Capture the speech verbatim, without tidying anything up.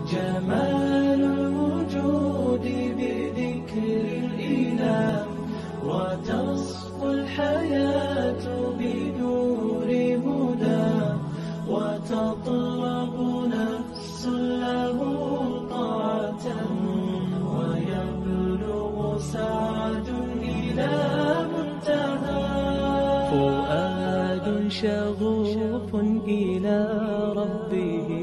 جمال الوجود بذكر الإله، وتصفو الحياة بنور هدى، وتطلب نفس له طاعة، ويبلغ سعد إلى منتهى. فؤاد شغوف إلى ربه